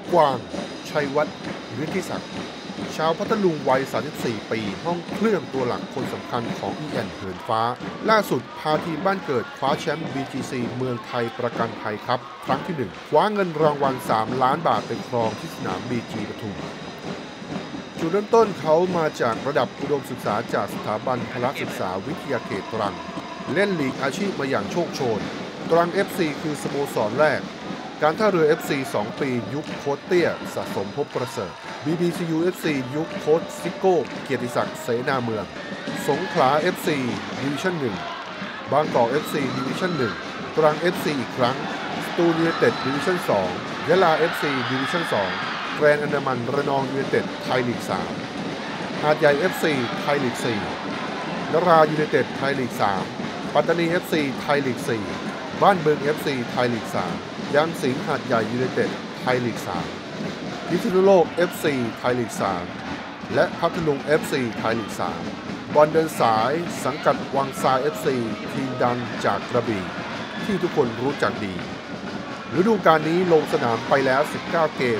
กวางชัยวัฒน์ฤทธิศักดิ์ชาวพัทลุงวัย 34 ปีห้องเครื่องตัวหลักคนสำคัญของอีแอนเหินฟ้าล่าสุดพาทีมบ้านเกิดคว้าแชมป์ BGC เมืองไทยประกันภัยครับครั้งที่ 1 คว้าเงินรางวัล 3 ล้านบาทไปครองที่สนาม BG ปทุมจุดเริ่มต้นเขามาจากระดับอุดมศึกษาจากสถาบันพละศึกษาวิทยาเขตตรังเล่นลีกอาชีพมาอย่างโชคโชนตรัง FC คือสโมสรแรกการท่าเรือ FC 2 ปียุคโค้ชเตี้ยสะสมภพประเสริฐ BBCU FC ยุคโค้ชซิโก้เกียรติศักดิ์เสนาเมืองสงขลา FC ดิวิชั่น 1 บางกอก FC ดิวิชั่น 1 ตรัง FC อีกครั้งสตูลยูไนเต็ดดิวิชั่น 2 ยะลา FC ดิวิชั่น 2 แกรนด์อันดามันระนองยูไนเต็ดไทยลีก 3 หาดใหญ่ FC ไทยลีก 4 นรายูไนเต็ดไทยลีก 3 ปัตตานี FC ไทยลีก 4 บ้านบึง FC ไทยลีก 3 ยางสิงห์หาดใหญ่ยูไนเต็ดไทยลีก 3 พิษณุโลก FC ไทยลีก 3 และพัทลุง FC ไทยลีก 3 บอลเดินสายสังกัดวังทราย FC ทีมดังจากกระบี่ที่ทุกคนรู้จักดีฤดูกาลนี้ลงสนามไปแล้ว 19 เกม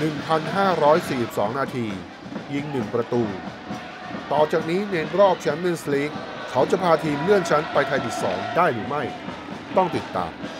1,542 นาทียิง 1 ประตู ต่อจากนี้ในรอบแชมเปี้ยนส์ลีกเขาจะพาทีมเลื่อนชั้นไปไทยลีก 2 ได้หรือไม่ต้องติดตาม